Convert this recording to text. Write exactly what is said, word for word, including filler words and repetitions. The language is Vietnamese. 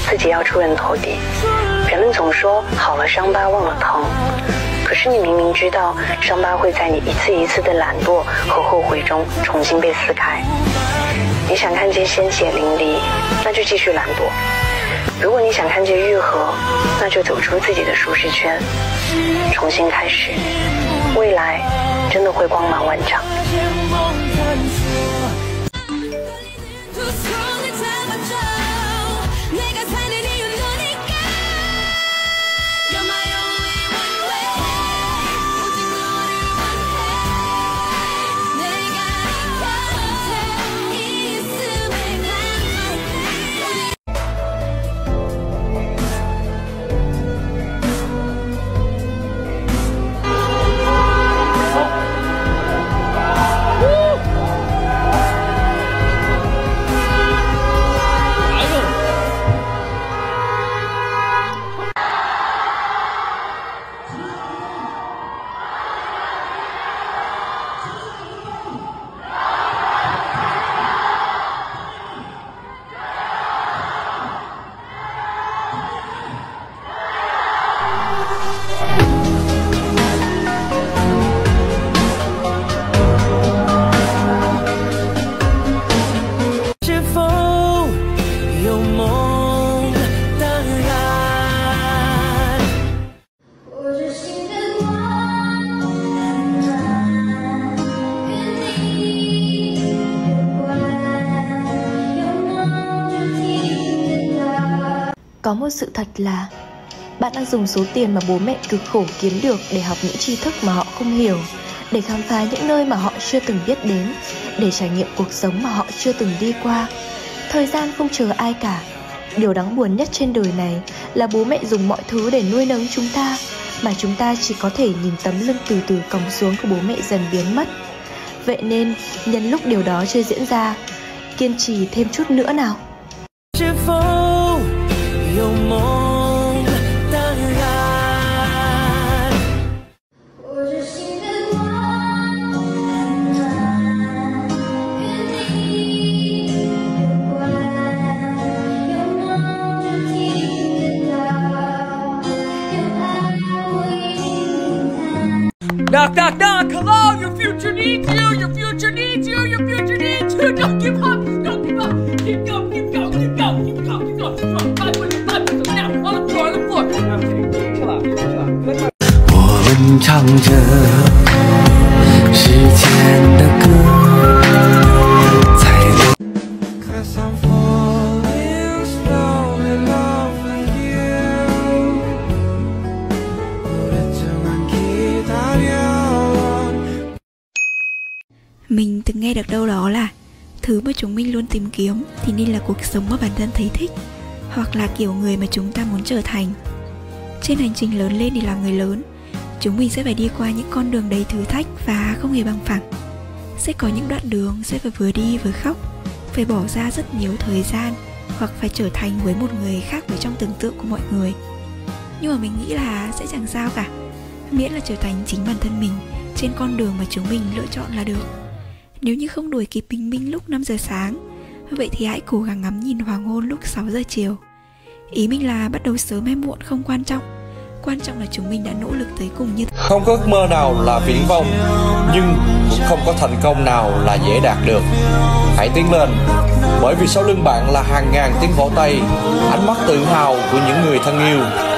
自己要出人头地。人们总说好了伤疤忘了疼，可是你明明知道伤疤会在你一次一次的懒惰和后悔中重新被撕开。你想看见鲜血淋漓，那就继续懒惰；如果你想看见愈合，那就走出自己的舒适圈，重新开始，未来真的会光芒万丈。 Có một sự thật là bạn đang dùng số tiền mà bố mẹ cực khổ kiếm được để học những tri thức mà họ không hiểu, để khám phá những nơi mà họ chưa từng biết đến, để trải nghiệm cuộc sống mà họ chưa từng đi qua. Thời gian không chờ ai cả. Điều đáng buồn nhất trên đời này là bố mẹ dùng mọi thứ để nuôi nấng chúng ta, mà chúng ta chỉ có thể nhìn tấm lưng từ từ còng xuống của bố mẹ dần biến mất. Vậy nên, nhân lúc điều đó chưa diễn ra, kiên trì thêm chút nữa nào. Knock, knock, knock! Hello! Your future needs you! Your future needs you! Your future needs you! Don't give up! Don't give up! Keep going! Keep going! Keep going! Keep going! Keep going! Keep going! Five minutes! Five minutes! Now! On the floor! On the floor! I'm kidding. Chill out. Chill out. 我们唱着时间的歌。 Mình từng nghe được đâu đó là thứ mà chúng mình luôn tìm kiếm thì nên là cuộc sống mà bản thân thấy thích, hoặc là kiểu người mà chúng ta muốn trở thành. Trên hành trình lớn lên để làm người lớn, chúng mình sẽ phải đi qua những con đường đầy thử thách và không hề bằng phẳng. Sẽ có những đoạn đường sẽ phải vừa đi vừa khóc, phải bỏ ra rất nhiều thời gian, hoặc phải trở thành với một người khác với trong tưởng tượng của mọi người. Nhưng mà mình nghĩ là sẽ chẳng sao cả, miễn là trở thành chính bản thân mình trên con đường mà chúng mình lựa chọn là được. Nếu như không đuổi kịp bình minh lúc năm giờ sáng, vậy thì hãy cố gắng ngắm nhìn hoàng hôn lúc sáu giờ chiều. Ý mình là bắt đầu sớm hay muộn không quan trọng, quan trọng là chúng mình đã nỗ lực tới cùng như. Không có ước mơ nào là viển vông, nhưng cũng không có thành công nào là dễ đạt được. Hãy tiến lên, bởi vì sau lưng bạn là hàng ngàn tiếng vỗ tay, ánh mắt tự hào của những người thân yêu.